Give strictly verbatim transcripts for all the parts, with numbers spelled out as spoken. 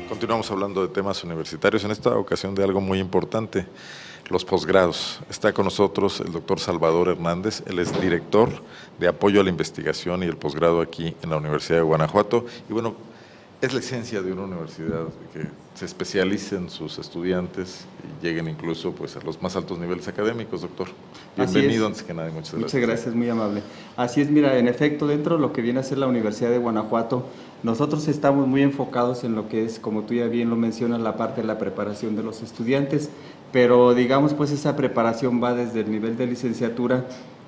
Continuamos hablando de temas universitarios, en esta ocasión de algo muy importante, los posgrados. Está con nosotros el doctor Salvador Hernández, él es director de apoyo a la investigación y el posgrado aquí en la Universidad de Guanajuato. Y bueno, es la esencia de una universidad que se especialicen sus estudiantes y lleguen incluso pues, a los más altos niveles académicos, doctor. Bienvenido antes que nada, muchas gracias. Muchas gracias, muy amable. Así es, mira, en efecto, dentro de lo que viene a ser la Universidad de Guanajuato, nosotros estamos muy enfocados en lo que es, como tú ya bien lo mencionas, la parte de la preparación de los estudiantes, pero digamos pues esa preparación va desde el nivel de licenciatura,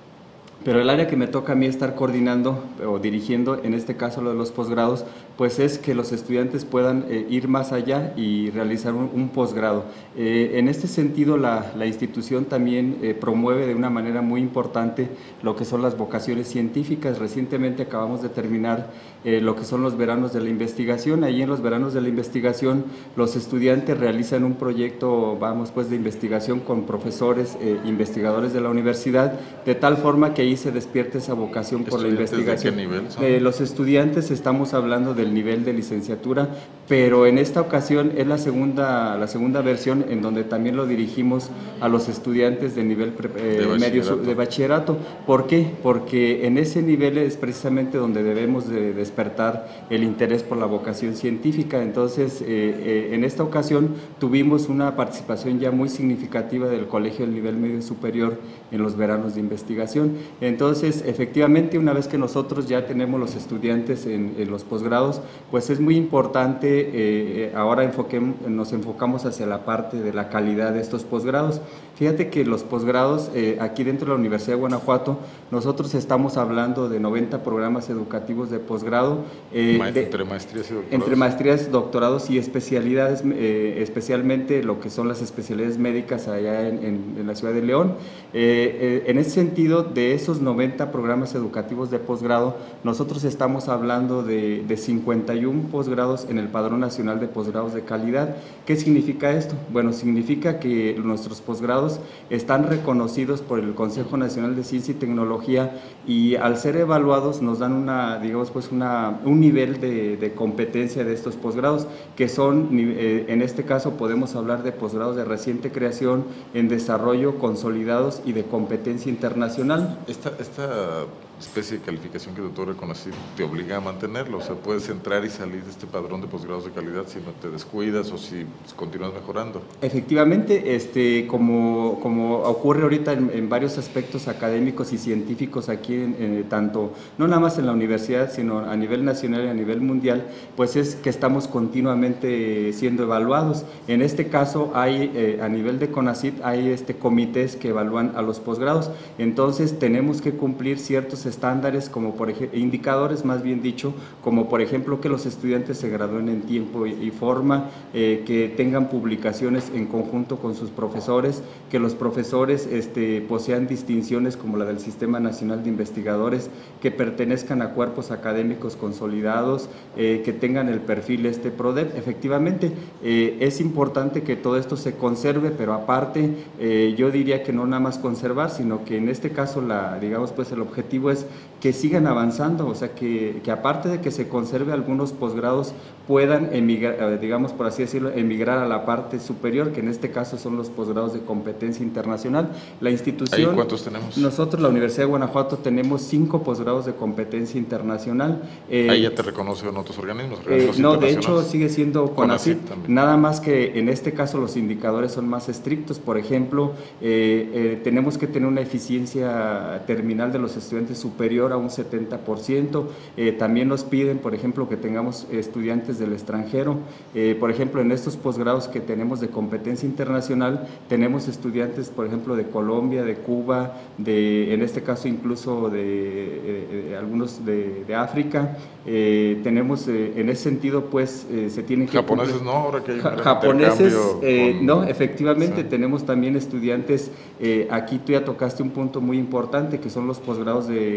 pero el área que me toca a mí estar coordinando o dirigiendo, en este caso lo de los posgrados, pues es que los estudiantes puedan eh, ir más allá y realizar un, un posgrado. Eh, en este sentido, la, la institución también eh, promueve de una manera muy importante lo que son las vocaciones científicas. Recientemente acabamos de terminar eh, lo que son los veranos de la investigación. Allí en los veranos de la investigación, los estudiantes realizan un proyecto, vamos pues, de investigación con profesores, eh, investigadores de la universidad, de tal forma que ahí se despierta esa vocación por la investigación. ¿De qué nivel son? Eh, los estudiantes, estamos hablando del nivel de licenciatura, pero en esta ocasión es la segunda, la segunda versión en donde también lo dirigimos a los estudiantes de nivel eh, de medio bachillerato. de bachillerato. ¿Por qué? Porque en ese nivel es precisamente donde debemos de despertar el interés por la vocación científica. Entonces, eh, eh, en esta ocasión tuvimos una participación ya muy significativa del Colegio del Nivel Medio Superior en los veranos de investigación. Entonces, efectivamente, una vez que nosotros ya tenemos los estudiantes en, en los posgrados, pues es muy importante, eh, ahora enfoquemos, nos enfocamos hacia la parte de la calidad de estos posgrados. Fíjate que los posgrados, eh, aquí dentro de la Universidad de Guanajuato, nosotros estamos hablando de noventa programas educativos de posgrado. Eh, Ma de, entre maestrías y doctorados. Entre maestrías, doctorados y especialidades, eh, especialmente lo que son las especialidades médicas allá en, en, en la ciudad de León. Eh, eh, en ese sentido, de esos noventa programas educativos de posgrado, nosotros estamos hablando de, de cincuenta y uno posgrados en el Padrón Nacional de Posgrados de Calidad. ¿Qué significa esto? Bueno, significa que nuestros posgrados están reconocidos por el Consejo Nacional de Ciencia y Tecnología y al ser evaluados nos dan una, digamos, pues una, un nivel de, de competencia de estos posgrados, que son, eh, en este caso podemos hablar de posgrados de reciente creación, en desarrollo, consolidados y de competencia internacional. Esta, esta especie de calificación que doctor reconocí te obliga a mantenerlo, o sea, puedes entrar y salir de este padrón de posgrados de calidad si no te descuidas o si continúas mejorando. Efectivamente, este, como, como ocurre ahorita en, en varios aspectos académicos y científicos aquí, en, en, tanto, no nada más en la universidad, sino a nivel nacional y a nivel mundial, pues es que estamos continuamente siendo evaluados. En este caso, hay eh, a nivel de CONACYT, hay este, comités que evalúan a los posgrados, entonces tenemos que cumplir ciertos estándares, como por ejemplo, indicadores más bien dicho, como por ejemplo que los estudiantes se gradúen en tiempo y, y forma, eh, que tengan publicaciones en conjunto con sus profesores, que los profesores este, posean distinciones como la del Sistema Nacional de Investigadores, que pertenezcan a cuerpos académicos consolidados, eh, que tengan el perfil este PRODEP. Efectivamente, eh, es importante que todo esto se conserve, pero aparte, eh, yo diría que no nada más conservar, sino que en este caso, la, digamos, pues el objetivo es que sigan avanzando, o sea, que, que aparte de que se conserve algunos posgrados, puedan emigrar, digamos por así decirlo, emigrar a la parte superior, que en este caso son los posgrados de competencia internacional. La institución… ¿Ahí cuántos tenemos? Nosotros, la Universidad de Guanajuato, tenemos cinco posgrados de competencia internacional. Eh, ¿Ahí ya te reconocen otros organismos? organismos eh, no, de hecho sigue siendo CONACYT, también. Nada más que en este caso los indicadores son más estrictos. Por ejemplo, eh, eh, tenemos que tener una eficiencia terminal de los estudiantes superior a un setenta por ciento. Eh, también nos piden, por ejemplo, que tengamos estudiantes del extranjero. Eh, por ejemplo, en estos posgrados que tenemos de competencia internacional, tenemos estudiantes, por ejemplo, de Colombia, de Cuba, de, en este caso incluso de, de, de algunos de, de África. Eh, tenemos, eh, en ese sentido, pues, eh, se tienen que… Japoneses cumplir. No, ahora que hay un ja Japoneses, eh, con... no, efectivamente, sí. Tenemos también estudiantes, eh, aquí tú ya tocaste un punto muy importante, que son los posgrados de, que tienen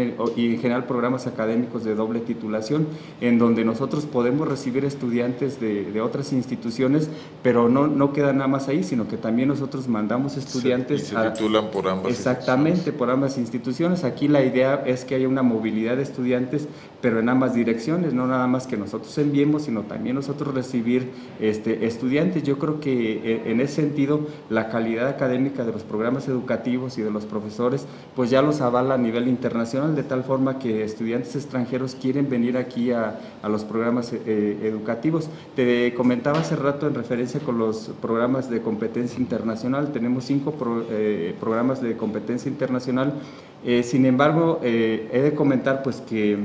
tienen, y en general programas académicos de doble titulación, en donde nosotros podemos recibir estudiantes de, de otras instituciones, pero no, no queda nada más ahí, sino que también nosotros mandamos estudiantes. Se, y se titulan a, por ambas exactamente, instituciones. por ambas instituciones. Aquí la idea es que haya una movilidad de estudiantes, pero en ambas direcciones, no nada más que nosotros enviemos, sino también nosotros recibir este, estudiantes. Yo creo que en ese sentido la calidad académica de los programas educativos y de los profesores pues ya los avala a nivel internacional, de tal forma que estudiantes extranjeros quieren venir aquí a, a los programas eh, educativos. Te comentaba hace rato en referencia con los programas de competencia internacional, tenemos cinco pro, eh, programas de competencia internacional, eh, sin embargo eh, he de comentar pues que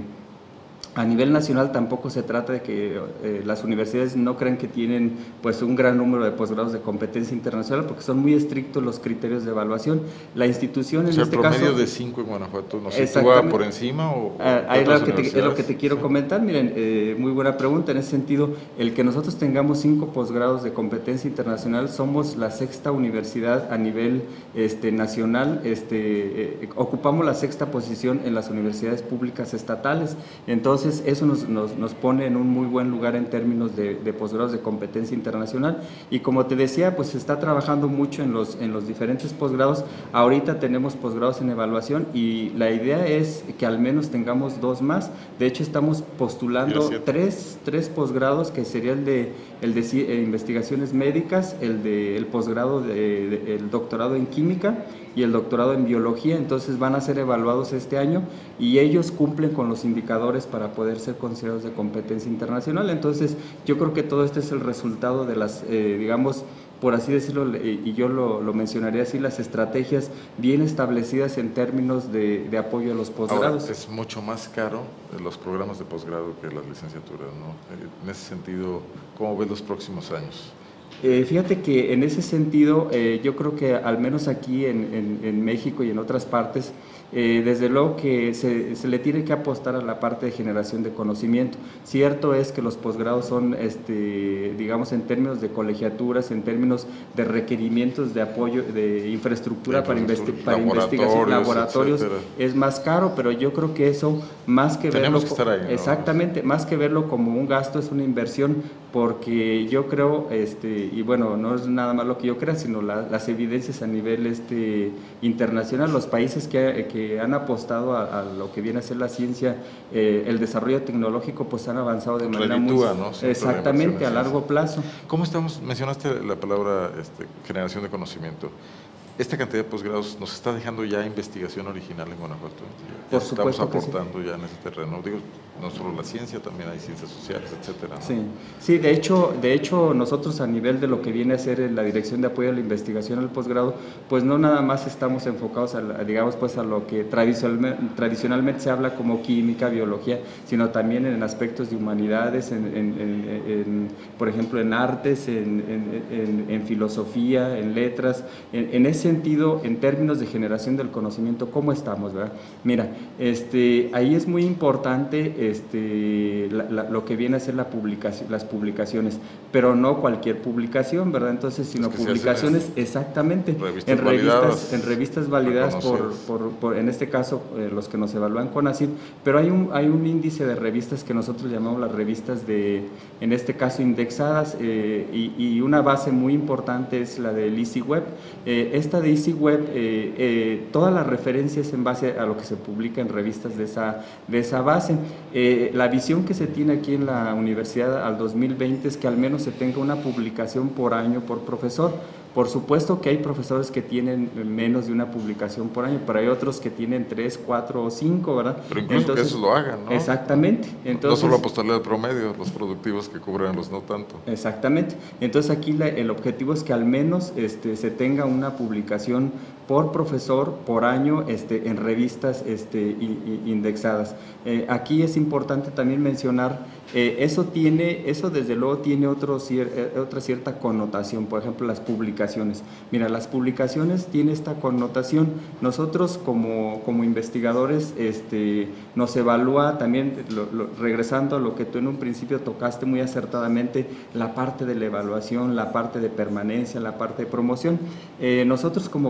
a nivel nacional tampoco se trata de que eh, las universidades no crean que tienen pues un gran número de posgrados de competencia internacional, porque son muy estrictos los criterios de evaluación. La institución en o sea, este el promedio caso, de cinco en Guanajuato, ¿nos sitúa por encima o, ah, o es, lo que te, es lo que te quiero sí. comentar. Miren, eh, muy buena pregunta. En ese sentido, el que nosotros tengamos cinco posgrados de competencia internacional, somos la sexta universidad a nivel este, nacional, este, eh, ocupamos la sexta posición en las universidades públicas estatales. Entonces, Entonces, eso nos, nos, nos pone en un muy buen lugar en términos de, de posgrados de competencia internacional. Y como te decía, pues se está trabajando mucho en los, en los diferentes posgrados. Ahorita tenemos posgrados en evaluación y la idea es que al menos tengamos dos más. De hecho, estamos postulando tres, tres posgrados, que sería el de, el de eh, investigaciones médicas, el de el posgrado, de, de, el doctorado en química y el doctorado en biología. Entonces van a ser evaluados este año y ellos cumplen con los indicadores para poder ser considerados de competencia internacional. Entonces yo creo que todo este es el resultado de las, eh, digamos, por así decirlo, y yo lo, lo mencionaría así, las estrategias bien establecidas en términos de, de apoyo a los posgrados. Ahora, es mucho más caro los programas de posgrado que las licenciaturas, ¿no? En ese sentido, ¿cómo ves los próximos años? Eh, fíjate que en ese sentido, eh, yo creo que al menos aquí en, en, en México y en otras partes, eh, desde luego que se, se le tiene que apostar a la parte de generación de conocimiento. Cierto es que los posgrados son, este, digamos, en términos de colegiaturas, en términos de requerimientos de apoyo, de infraestructura, para, investi para investigación, laboratorios, etcétera, es más caro, pero yo creo que eso, más que Tenemos verlo, que estar ahí, ¿no? Exactamente, más que verlo como un gasto, es una inversión, porque yo creo, este, y bueno, no es nada más lo que yo crea, sino la, las evidencias a nivel este, internacional, los países que, que han apostado a, a lo que viene a ser la ciencia, eh, el desarrollo tecnológico, pues han avanzado de manera muy, ¿no? exactamente, a largo plazo. ¿Cómo estamos? Mencionaste la palabra este, generación de conocimiento. ¿Esta cantidad de posgrados nos está dejando ya investigación original en Guanajuato? Por supuesto. Estamos aportando sí. ya en ese terreno. Digo, no solo la ciencia, también hay ciencias sociales, etcétera, ¿no? Sí, sí, de hecho, de hecho nosotros a nivel de lo que viene a ser la Dirección de Apoyo a la Investigación al Posgrado, pues no nada más estamos enfocados a, a digamos, pues a lo que tradicionalmente, tradicionalmente se habla como química, biología, sino también en aspectos de humanidades, en, en, en, en, por ejemplo, en artes, en, en, en, en filosofía, en letras, en, en ese sentido, en términos de generación del conocimiento, ¿cómo estamos, verdad? Mira, este, ahí es muy importante este, la, la, lo que viene a ser la publicación, las publicaciones, pero no cualquier publicación, ¿verdad? Entonces, sino es que publicaciones, exactamente, revistas en revistas, en revistas validadas por, por, por, en este caso, eh, los que nos evalúan con CONACYT, pero hay un, hay un índice de revistas que nosotros llamamos las revistas de, en este caso, indexadas, eh, y, y una base muy importante es la del EasyWeb. Eh, esta de EasyWeb, eh, eh, todas las referencias en base a lo que se publica en revistas de esa, de esa base. Eh, la visión que se tiene aquí en la universidad al dos mil veinte es que al menos se tenga una publicación por año por profesor. Por supuesto que hay profesores que tienen menos de una publicación por año, pero hay otros que tienen tres, cuatro o cinco, ¿verdad? Pero incluso Entonces, que eso lo hagan, ¿no? Exactamente. Entonces, no solo apostarle al promedio, los productivos que cubren los no tanto. Exactamente. Entonces aquí la, el objetivo es que al menos este, se tenga una publicación por profesor, por año, este, en revistas este, indexadas. Eh, aquí es importante también mencionar, eh, eso tiene, eso desde luego tiene otro, otra cierta connotación, por ejemplo, las publicaciones. Mira, las publicaciones tienen esta connotación. Nosotros como, como investigadores este, nos evalúa también, lo, lo, regresando a lo que tú en un principio tocaste muy acertadamente, la parte de la evaluación, la parte de permanencia, la parte de promoción. Eh, nosotros como profesores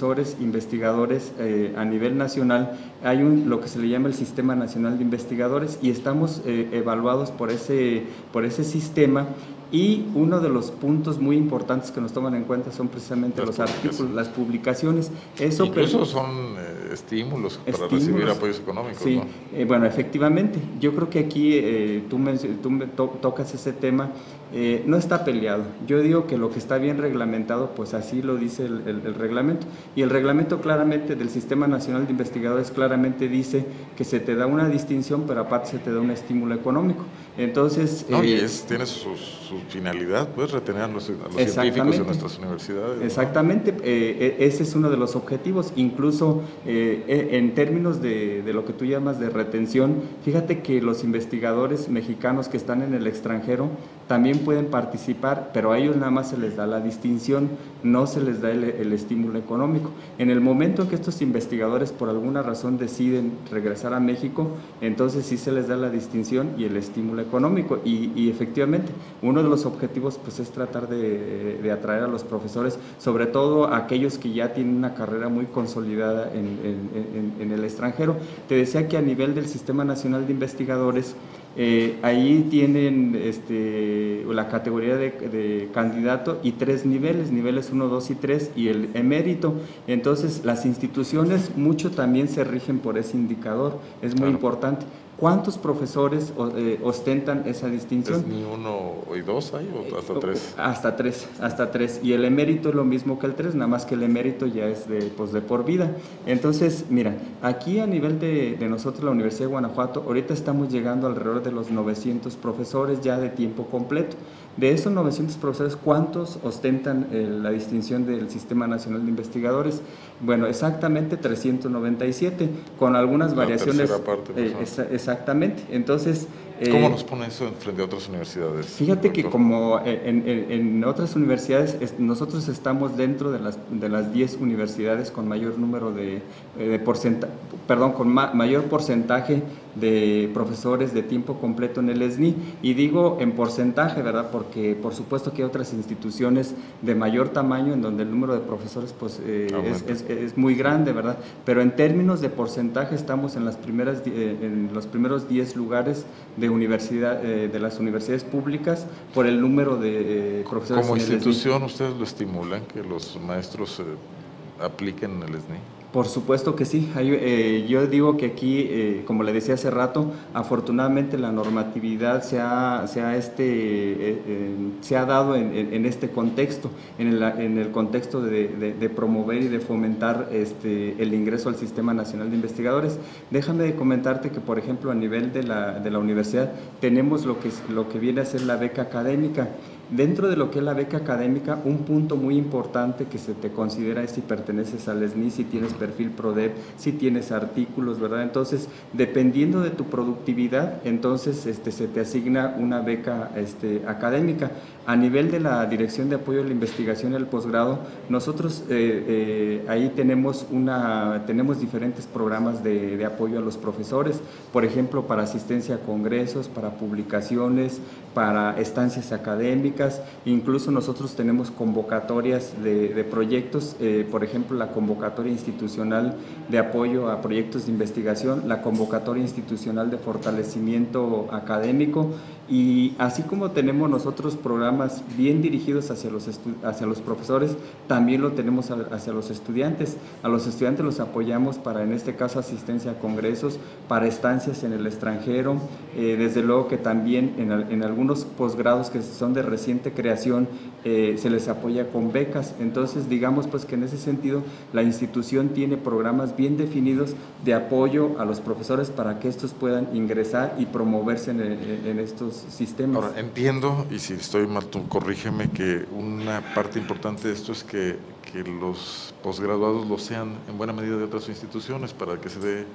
profesores, investigadores eh, a nivel nacional, hay un, lo que se le llama el Sistema Nacional de Investigadores y estamos eh, evaluados por ese, por ese sistema. Y uno de los puntos muy importantes que nos toman en cuenta son precisamente las los artículos, las publicaciones. Eso Incluso son eh, estímulos para estímulos, recibir apoyos económicos. Sí, ¿no? eh, bueno, efectivamente. Yo creo que aquí eh, tú, me, tú me to tocas ese tema. Eh, no está peleado. Yo digo que lo que está bien reglamentado, pues así lo dice el, el, el reglamento. Y el reglamento claramente del Sistema Nacional de Investigadores claramente dice que se te da una distinción, pero aparte se te da un estímulo económico. Entonces... No, eh, y es, tiene su, su finalidad, pues, retener a los, a los científicos en nuestras universidades. Exactamente, ¿no? eh, ese es uno de los objetivos. Incluso eh, en términos de, de lo que tú llamas de retención, fíjate que los investigadores mexicanos que están en el extranjero también pueden participar, pero a ellos nada más se les da la distinción, no se les da el, el estímulo económico. En el momento en que estos investigadores por alguna razón deciden regresar a México, entonces sí se les da la distinción y el estímulo económico. Y, y efectivamente, uno de los objetivos pues es tratar de, de atraer a los profesores, sobre todo a aquellos que ya tienen una carrera muy consolidada en, en, en, en el extranjero. Te decía que a nivel del Sistema Nacional de Investigadores, Eh, ahí tienen este, la categoría de, de candidato y tres niveles, niveles uno, dos y tres y el emérito. Entonces las instituciones mucho también se rigen por ese indicador, es muy claro. importante. ¿Cuántos profesores eh, ostentan esa distinción? ¿Es ni uno y dos hay o hasta tres? Hasta tres, hasta tres. Y el emérito es lo mismo que el tres, nada más que el emérito ya es de, pues, de por vida. Entonces, mira, aquí a nivel de, de nosotros, la Universidad de Guanajuato, ahorita estamos llegando alrededor de los novecientos profesores ya de tiempo completo. De esos novecientos profesores, ¿cuántos ostentan eh, la distinción del Sistema Nacional de Investigadores? Bueno, exactamente trescientos noventa y siete, con algunas la variaciones. Parte, eh, esa, exactamente. Entonces, ¿cómo eh, nos pone eso frente a otras universidades? Fíjate doctor? que como en, en, en otras universidades, es, nosotros estamos dentro de las de las diez universidades con mayor número de, de porcentaje, perdón, con ma, mayor porcentaje de profesores de tiempo completo en el E S N I. Y digo en porcentaje, ¿verdad? Porque por supuesto que hay otras instituciones de mayor tamaño en donde el número de profesores pues eh, es, es, es muy grande, ¿verdad? Pero en términos de porcentaje estamos en las primeras eh, en los primeros diez lugares de universidad eh, de las universidades públicas por el número de eh, profesores. Como en institución, el E S N I. ¿Ustedes lo estimulan que los maestros eh, apliquen el E S N I? Por supuesto que sí. Hay, eh, yo digo que aquí, eh, como le decía hace rato, afortunadamente la normatividad se ha, se ha, este, eh, eh, se ha dado en, en, en este contexto, en el, en el contexto de, de, de promover y de fomentar este, el ingreso al Sistema Nacional de Investigadores. Déjame comentarte que, por ejemplo, a nivel de la, de la universidad tenemos lo que, lo que viene a ser la beca académica. Dentro de lo que es la beca académica, un punto muy importante que se te considera es si perteneces al E S N I, si tienes perfil PRODEP, si tienes artículos, ¿verdad? Entonces, dependiendo de tu productividad, entonces este, se te asigna una beca este, académica. A nivel de la Dirección de Apoyo a la Investigación y el Posgrado, nosotros eh, eh, ahí tenemos, una, tenemos diferentes programas de, de apoyo a los profesores, por ejemplo, para asistencia a congresos, para publicaciones, para estancias académicas. Incluso nosotros tenemos convocatorias de, de proyectos, eh, por ejemplo, la convocatoria institucional de apoyo a proyectos de investigación, la convocatoria institucional de fortalecimiento académico, y así como tenemos nosotros programas bien dirigidos hacia los, hacia los profesores, también lo tenemos hacia los estudiantes. A los estudiantes los apoyamos para, en este caso, asistencia a congresos, para estancias en el extranjero, eh, desde luego que también en, en algunos posgrados que son de reciente creación, eh, se les apoya con becas. Entonces, digamos pues que en ese sentido la institución tiene programas bien definidos de apoyo a los profesores para que estos puedan ingresar y promoverse en, en, en estos sistemas. Ahora, entiendo, y si estoy mal, tú corrígeme, que una parte importante de esto es que, que los posgraduados lo sean en buena medida de otras instituciones para que se dé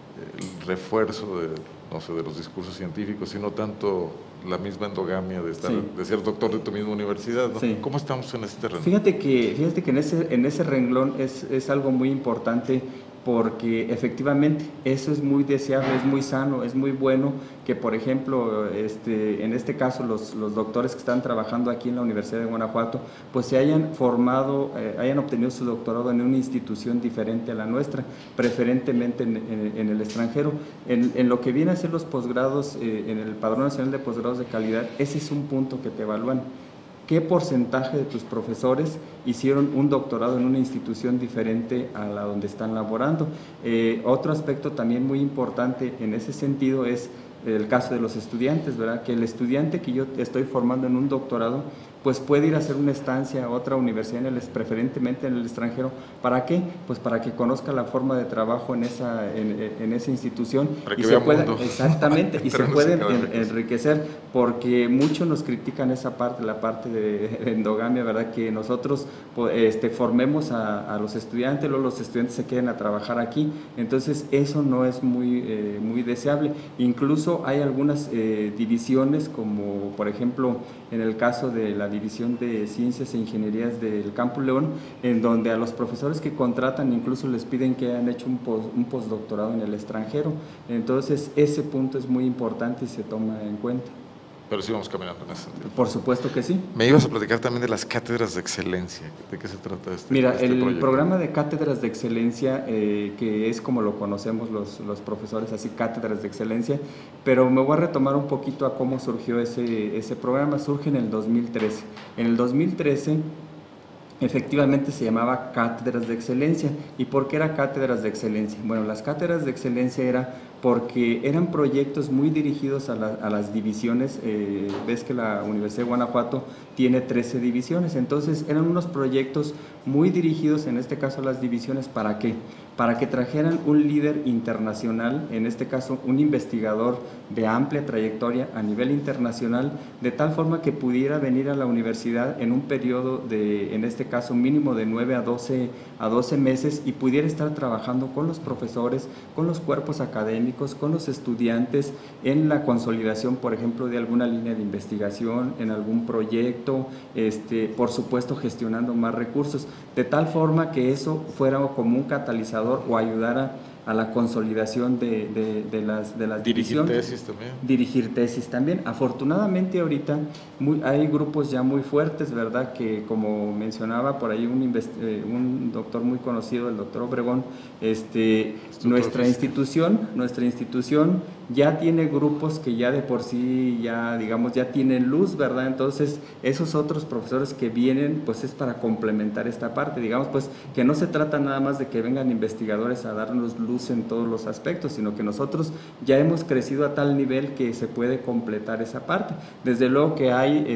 el refuerzo de, no sé, de los discursos científicos, sino tanto la misma endogamia de, estar, sí. de ser doctor de tu misma universidad, ¿no? Sí. ¿Cómo estamos en ese terreno? Fíjate que, fíjate que en ese, en ese renglón es, es algo muy importante. porque efectivamente eso es muy deseable, es muy sano, es muy bueno que, por ejemplo, este, en este caso los, los doctores que están trabajando aquí en la Universidad de Guanajuato, pues se hayan formado, eh, hayan obtenido su doctorado en una institución diferente a la nuestra, preferentemente en, en, en el extranjero. En, en lo que viene a ser los posgrados, eh, en el Padrón Nacional de Posgrados de Calidad, ese es un punto que te evalúan. ¿Qué porcentaje de tus profesores hicieron un doctorado en una institución diferente a la donde están laborando? Eh, otro aspecto también muy importante en ese sentido es el caso de los estudiantes, ¿verdad? Que el estudiante que yo estoy formando en un doctorado, pues puede ir a hacer una estancia a otra universidad, en el, preferentemente en el extranjero. ¿Para qué? Pues para que conozca la forma de trabajo en esa, en, en esa institución para que y vea se pueda, mundo. Exactamente, y se pueden enriquecer, porque muchos nos critican esa parte, la parte de endogamia, ¿verdad? Que nosotros este, formemos a, a los estudiantes, luego los estudiantes se queden a trabajar aquí, entonces eso no es muy, eh, muy deseable. Incluso hay algunas eh, divisiones, como por ejemplo en el caso de la División de Ciencias e Ingenierías del Campus León, en donde a los profesores que contratan incluso les piden que hayan hecho un, post, un postdoctorado en el extranjero. Entonces ese punto es muy importante y se toma en cuenta. Pero sí vamos caminando en ese sentido. Por supuesto que sí. Me ibas a platicar también de las cátedras de excelencia. ¿De qué se trata este Mira, este el proyecto? programa de cátedras de excelencia, eh, que es como lo conocemos los, los profesores, así cátedras de excelencia, pero me voy a retomar un poquito a cómo surgió ese, ese programa. Surge en el dos mil trece. En el dos mil trece efectivamente se llamaba Cátedras de Excelencia. ¿Y por qué era Cátedras de Excelencia? Bueno, las Cátedras de Excelencia era porque eran proyectos muy dirigidos a, la, a las divisiones. Eh, ves que la Universidad de Guanajuato tiene trece divisiones, entonces eran unos proyectos muy dirigidos, en este caso a las divisiones. ¿Para qué? Para que trajeran un líder internacional, en este caso un investigador de amplia trayectoria a nivel internacional, de tal forma que pudiera venir a la universidad en un periodo de, en este caso mínimo de nueve a doce meses, y pudiera estar trabajando con los profesores, con los cuerpos académicos, con los estudiantes, en la consolidación, por ejemplo, de alguna línea de investigación, en algún proyecto, este, por supuesto gestionando más recursos, de tal forma que eso fuera como un catalizador o ayudara a la consolidación de, de, de las, de las dirigir divisiones. tesis también. Dirigir tesis también. Afortunadamente ahorita muy, hay grupos ya muy fuertes, ¿verdad? Que como mencionaba por ahí un, eh, un doctor muy conocido, el doctor Obregón, este, nuestra institución, nuestra institución ya tiene grupos que ya de por sí, ya digamos, ya tienen luz, ¿verdad? Entonces, esos otros profesores que vienen, pues es para complementar esta parte, digamos, pues que no se trata nada más de que vengan investigadores a darnos luz en todos los aspectos, sino que nosotros ya hemos crecido a tal nivel que se puede completar esa parte. Desde luego que hay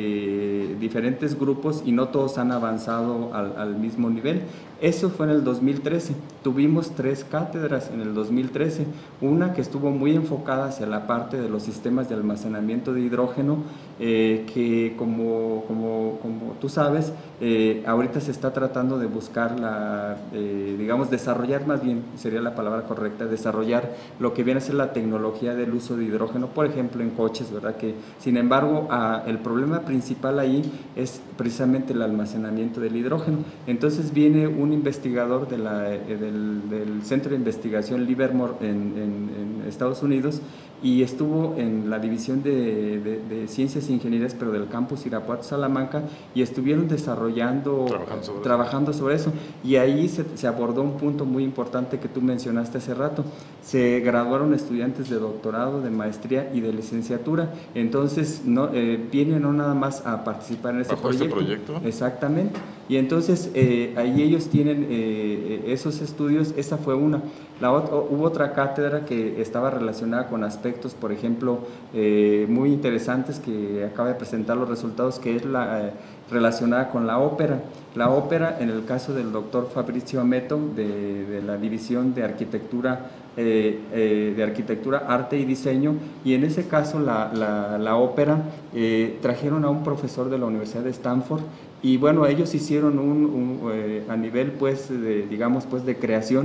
este, diferentes grupos y no todos han avanzado al, al mismo nivel. Eso fue en el dos mil trece. Tuvimos tres cátedras en el dos mil trece. Una que estuvo muy enfocada hacia la parte de los sistemas de almacenamiento de hidrógeno, eh, que como, como, como tú sabes, eh, ahorita se está tratando de buscar, la, eh, digamos, desarrollar, más bien sería la palabra correcta, desarrollar lo que viene a ser la tecnología del uso de hidrógeno, por ejemplo, en coches, ¿verdad? Que, sin embargo, a, el problema principal ahí es precisamente el almacenamiento del hidrógeno. Entonces viene un investigador de la, del, del Centro de Investigación Livermore en, en, en Estados Unidos, y estuvo en la División de, de, de Ciencias e Ingenierías, pero del campus Irapuato Salamanca, y estuvieron desarrollando, trabajando sobre, trabajando eso. sobre eso, y ahí se, se abordó un punto muy importante que tú mencionaste hace rato. Se graduaron estudiantes de doctorado, de maestría y de licenciatura. Entonces no, eh, vienen no nada más a participar en ese proyecto. Este proyecto. Exactamente. Y entonces eh, ahí ellos tienen eh, esos estudios. Esa fue una. La otra, hubo otra cátedra que estaba relacionada con aspectos, por ejemplo, eh, muy interesantes, que acaba de presentar los resultados, que es la eh, relacionada con la ópera. La ópera, en el caso del doctor Fabrizio Ameto, de, de la División de Arquitectura, eh, eh, de Arquitectura, Arte y Diseño, y en ese caso la, la, la ópera, eh, trajeron a un profesor de la Universidad de Stanford, y bueno, ellos hicieron un, un eh, a nivel, pues, de, digamos, pues, de creación,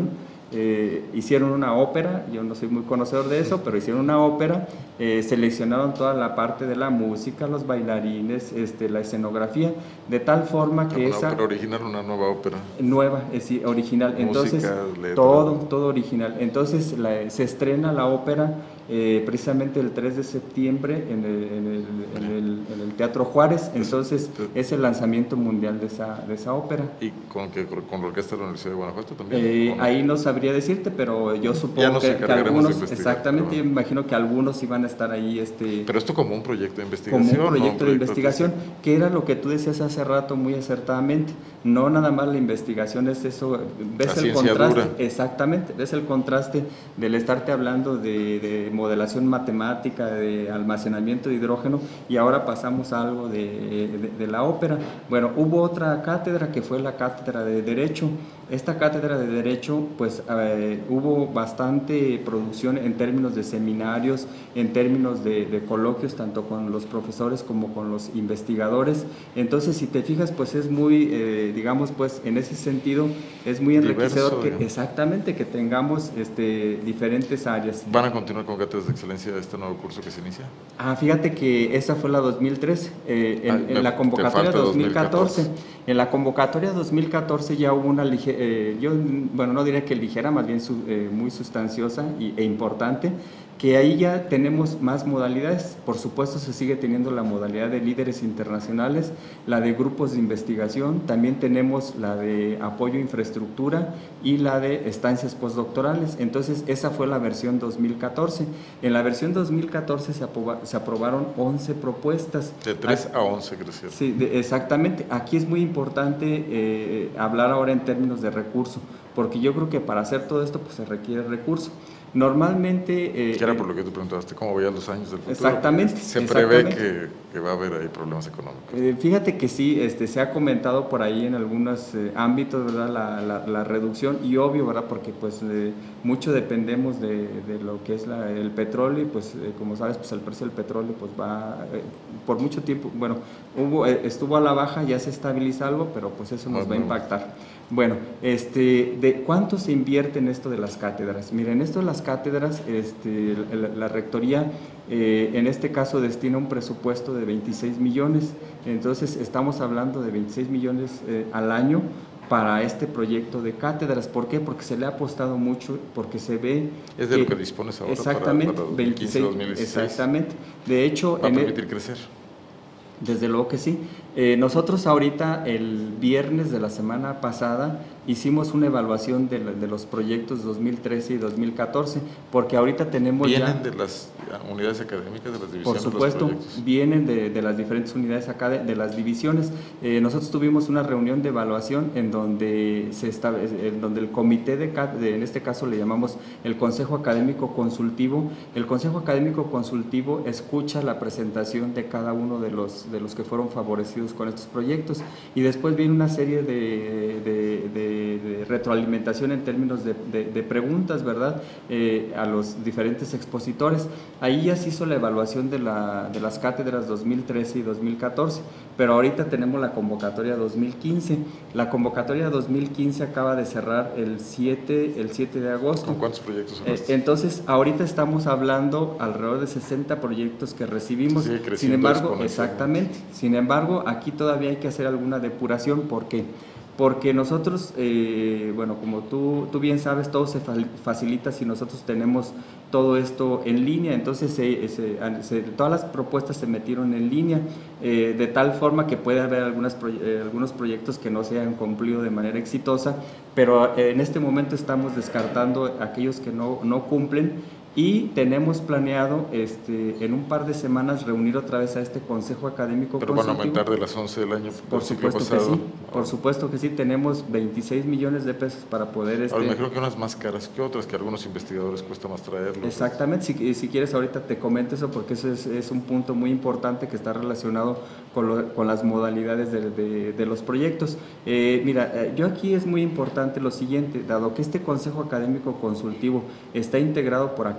eh, hicieron una ópera, yo no soy muy conocedor de eso, pero hicieron una ópera, eh, seleccionaron toda la parte de la música, los bailarines, este, la escenografía, de tal forma que una esa... ópera original, una nueva ópera. Nueva, es original. Música, entonces, letra. todo, todo original. Entonces, la, se estrena la ópera eh, precisamente el tres de septiembre en el, en el, en el, en el Teatro Juárez. Entonces, es el lanzamiento mundial de esa, de esa ópera. ¿Y con, que, con la orquesta de la Universidad de Guanajuato también? Eh, ahí no sabría decirte, pero yo supongo que, que algunos, exactamente, yo me imagino que algunos iban a estar ahí. Este, pero esto como un proyecto de investigación. Como un proyecto, ¿no? de proyecto investigación, que era lo que tú decías hace rato muy acertadamente. No nada más la investigación es eso, ves la el contraste, dura. Exactamente, ves el contraste del estarte hablando de, de modelación matemática, de almacenamiento de hidrógeno, y ahora pasamos a algo de, de, de la ópera. Bueno, hubo otra cátedra que fue la cátedra de Derecho. Esta cátedra de Derecho, pues eh, hubo bastante producción en términos de seminarios, en términos de, de coloquios, tanto con los profesores como con los investigadores. Entonces, si te fijas, pues es muy, eh, digamos, pues en ese sentido, es muy enriquecedor. Diverso, que, exactamente, que tengamos este, diferentes áreas. ¿Van a continuar con cátedras de excelencia de este nuevo curso que se inicia? Ah, fíjate que esa fue la dos mil trece, eh, en, ah, en la convocatoria dos mil catorce. En la convocatoria dos mil catorce ya hubo una ligera, eh, yo, bueno, no diría que ligera, más bien su, eh, muy sustanciosa y, e importante, que ahí ya tenemos más modalidades. Por supuesto, se sigue teniendo la modalidad de líderes internacionales, la de grupos de investigación, también tenemos la de apoyo a infraestructura y la de estancias postdoctorales. Entonces, esa fue la versión dos mil catorce. En la versión dos mil catorce se, aproba, se aprobaron once propuestas. De tres a once crecieron. Sí, de, exactamente. Aquí es muy importante eh, hablar ahora en términos de recurso, porque yo creo que para hacer todo esto pues se requiere recurso. Normalmente... Eh, que era por lo que tú preguntaste, ¿cómo veías los años del futuro? Exactamente. Se exactamente. prevé que, que va a haber ahí problemas económicos. Eh, fíjate que sí, este, se ha comentado por ahí en algunos eh, ámbitos, ¿verdad? La, la, la reducción, y obvio, ¿verdad? Porque pues eh, mucho dependemos de, de lo que es la, el petróleo, y pues eh, como sabes, pues el precio del petróleo pues va eh, por mucho tiempo, bueno, hubo, eh, estuvo a la baja, ya se estabiliza algo, pero pues eso nos bueno, va a impactar. Bueno, este, ¿de cuánto se invierte en esto de las cátedras? Miren, esto de las cátedras, este, la, la rectoría eh, en este caso destina un presupuesto de veintiséis millones, entonces estamos hablando de veintiséis millones eh, al año para este proyecto de cátedras. ¿Por qué? Porque se le ha apostado mucho, porque se ve... Es de que, lo que dispones ahora exactamente, para, para dos mil quince, dos mil dieciséis. Exactamente. De hecho... ¿Va a permitir el, crecer? Desde luego que sí. Eh, nosotros ahorita, el viernes de la semana pasada, hicimos una evaluación de, de los proyectos dos mil trece y dos mil catorce, porque ahorita tenemos ¿Vienen ya... de las unidades académicas, de las divisiones? Por supuesto, vienen de, de las diferentes unidades académicas, de las divisiones. Eh, nosotros tuvimos una reunión de evaluación en donde, se establece, en donde el comité, de, de, en este caso le llamamos el Consejo Académico Consultivo, el Consejo Académico Consultivo escucha la presentación de cada uno de los, de los que fueron favorecidos con estos proyectos, y después viene una serie de, de, de De, de retroalimentación en términos de, de, de preguntas, ¿verdad? Eh, a los diferentes expositores. Ahí ya se hizo la evaluación de, la, de las cátedras dos mil trece y dos mil catorce, pero ahorita tenemos la convocatoria dos mil quince. La convocatoria dos mil quince acaba de cerrar el siete, el siete de agosto. ¿Con cuántos proyectos son eh, Entonces, ahorita estamos hablando alrededor de sesenta proyectos que recibimos. Sí, sin embargo, exactamente. Sin embargo, aquí todavía hay que hacer alguna depuración. ¿Por qué? Porque nosotros, eh, bueno, como tú, tú bien sabes, todo se facilita si nosotros tenemos todo esto en línea. Entonces se, se, se, todas las propuestas se metieron en línea, eh, de tal forma que puede haber algunas, eh, algunos proyectos que no se hayan cumplido de manera exitosa, pero eh, en este momento estamos descartando aquellos que no, no cumplen. Y tenemos planeado este, en un par de semanas reunir otra vez a este Consejo Académico Pero Consultivo. Van a aumentar de las once del año por supuesto que sí, por supuesto que sí, tenemos veintiséis millones de pesos para poder... Este... Ahora, me creo que unas más caras que otras, que a algunos investigadores cuesta más traerlos. Exactamente, si, si quieres ahorita te comento eso, porque eso es, es un punto muy importante que está relacionado con, lo, con las modalidades de, de, de los proyectos. Eh, mira, eh, yo aquí es muy importante lo siguiente, dado que este Consejo Académico Consultivo está integrado por acá,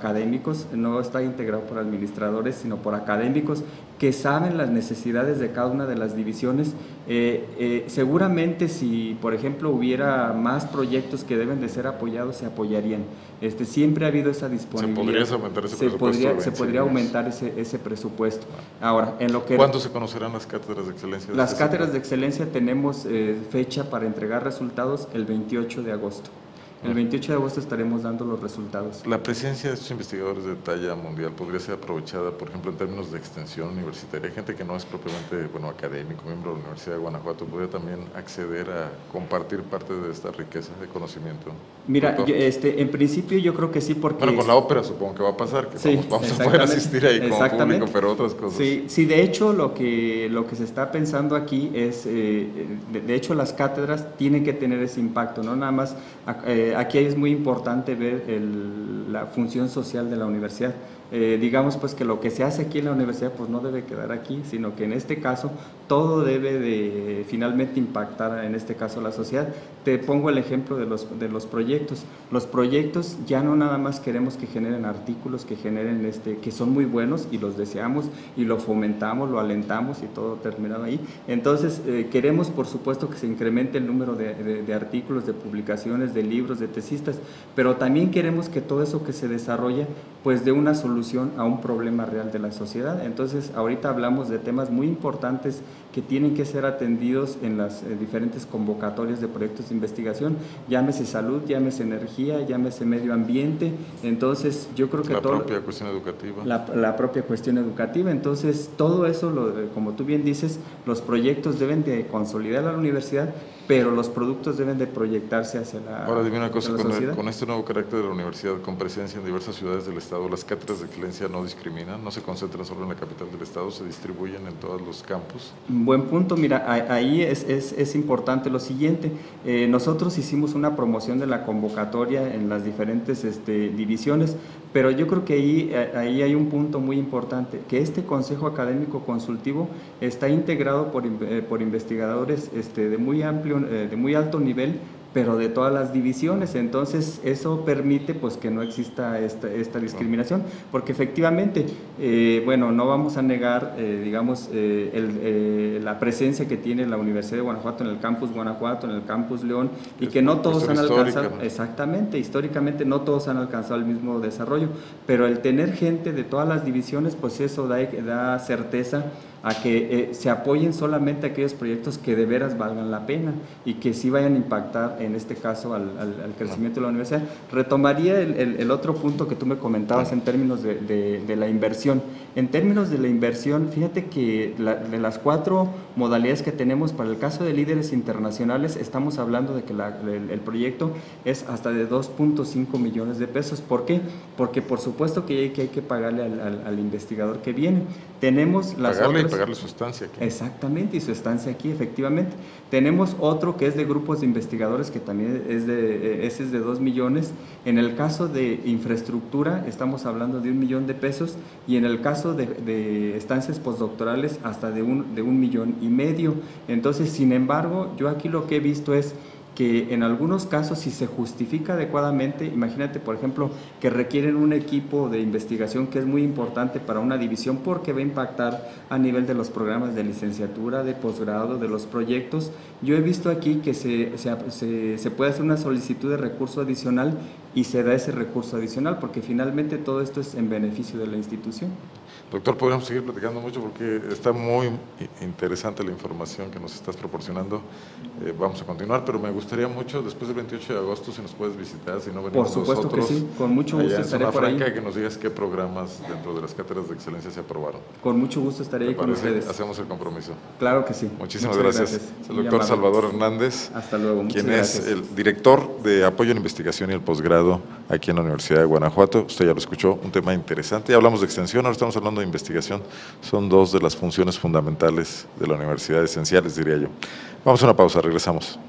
académicos, no está integrado por administradores, sino por académicos que saben las necesidades de cada una de las divisiones. Eh, eh, seguramente si, por ejemplo, hubiera más proyectos que deben de ser apoyados, se apoyarían. Este, siempre ha habido esa disponibilidad. ¿Se podría aumentar ese se presupuesto? Podría, se podría aumentar ese, ese presupuesto. Ahora, en lo que... ¿Cuándo se conocerán las cátedras de excelencia? Las cátedras de excelencia tenemos eh, fecha para entregar resultados el veintiocho de agosto. El veintiocho de agosto estaremos dando los resultados. La presencia de estos investigadores de talla mundial podría ser aprovechada, por ejemplo, en términos de extensión universitaria. Hay gente que no es propiamente, bueno, académico, miembro de la Universidad de Guanajuato, podría también acceder a compartir parte de esta riqueza de conocimiento. Mira, yo, este, en principio yo creo que sí, porque... Bueno, con la ópera supongo que va a pasar, que sí, vamos, vamos a poder asistir ahí como público, pero otras cosas. Sí, sí, de hecho lo que, lo que se está pensando aquí es, eh, de, de hecho las cátedras tienen que tener ese impacto, no nada más... Eh, aquí es muy importante ver el, la función social de la universidad. Eh, digamos pues que lo que se hace aquí en la universidad pues no debe quedar aquí, sino que en este caso todo debe de finalmente impactar en este caso la sociedad. Te pongo el ejemplo de los, de los proyectos. Los proyectos ya no nada más queremos que generen artículos, que generen este, que son muy buenos y los deseamos y lo fomentamos, lo alentamos y todo terminado ahí. Entonces eh, queremos por supuesto que se incremente el número de, de, de artículos, de publicaciones, de libros, de tesistas, pero también queremos que todo eso que se desarrolla pues dé una solución a un problema real de la sociedad. Entonces ahorita hablamos de temas muy importantes que tienen que ser atendidos en las eh, diferentes convocatorias de proyectos de investigación, llámese salud, llámese energía, llámese medio ambiente. Entonces yo creo que la todo, propia cuestión educativa la, la propia cuestión educativa. Entonces todo eso, lo, como tú bien dices, los proyectos deben de consolidar a la universidad, pero los productos deben de proyectarse hacia la, Ahora dime una cosa, la con, sociedad. El, con este nuevo carácter de la universidad, con presencia en diversas ciudades del estado, las cátedras de excelencia no discriminan, no se concentran solo en la capital del estado, se distribuyen en todos los campus. Buen punto, mira, ahí es, es, es importante lo siguiente, eh, nosotros hicimos una promoción de la convocatoria en las diferentes este, divisiones, pero yo creo que ahí, ahí hay un punto muy importante, que este Consejo Académico Consultivo está integrado por, por investigadores este, de muy amplio, de muy alto nivel, pero de todas las divisiones. Entonces eso permite pues que no exista esta, esta discriminación, porque efectivamente, eh, bueno, no vamos a negar, eh, digamos, eh, el, eh, la presencia que tiene la Universidad de Guanajuato en el campus Guanajuato, en el campus León, y es que no todos han alcanzado, ¿no? Exactamente, históricamente no todos han alcanzado el mismo desarrollo, pero el tener gente de todas las divisiones, pues eso da, da certeza a que eh, se apoyen solamente aquellos proyectos que de veras valgan la pena y que sí vayan a impactar, en este caso, al, al, al crecimiento de la universidad. Retomaría el, el, el otro punto que tú me comentabas en términos de, de, de la inversión. En términos de la inversión, fíjate que la, de las cuatro modalidades que tenemos, para el caso de líderes internacionales, estamos hablando de que la, el, el proyecto es hasta de dos punto cinco millones de pesos. ¿Por qué? Porque por supuesto que hay que, hay que pagarle al, al, al investigador que viene. Tenemos las pagarle otras, y pagarle su estancia aquí. Exactamente, y su estancia aquí, efectivamente. Tenemos otro que es de grupos de investigadores, que también es de, ese es de dos millones. En el caso de infraestructura estamos hablando de un millón de pesos, y en el caso de, de estancias postdoctorales hasta de un, de un millón y medio. Entonces, sin embargo, yo aquí lo que he visto es que en algunos casos, si se justifica adecuadamente, imagínate, por ejemplo, que requieren un equipo de investigación que es muy importante para una división porque va a impactar a nivel de los programas de licenciatura, de posgrado, de los proyectos. Yo he visto aquí que se, se, se, se puede hacer una solicitud de recurso adicional y se da ese recurso adicional, porque finalmente todo esto es en beneficio de la institución. Doctor, podríamos seguir platicando mucho porque está muy interesante la información que nos estás proporcionando. Eh, vamos a continuar, pero me gustaría mucho, después del veintiocho de agosto, si nos puedes visitar, si no venimos por supuesto nosotros, que sí, con mucho gusto estaré por ahí. Franca, que nos digas qué programas dentro de las cátedras de excelencia se aprobaron. Con mucho gusto estaré ahí con ustedes. Hacemos el compromiso. Claro que sí. Muchísimas gracias. gracias. El doctor Salvador Hernández, Hasta luego. Muchas quien gracias. es el director de apoyo a la investigación y el posgrado aquí en la Universidad de Guanajuato. Usted ya lo escuchó, un tema interesante. Ya hablamos de extensión, ahora estamos hablando de investigación. Son dos de las funciones fundamentales de la universidad, esenciales, diría yo. Vamos a una pausa, regresamos.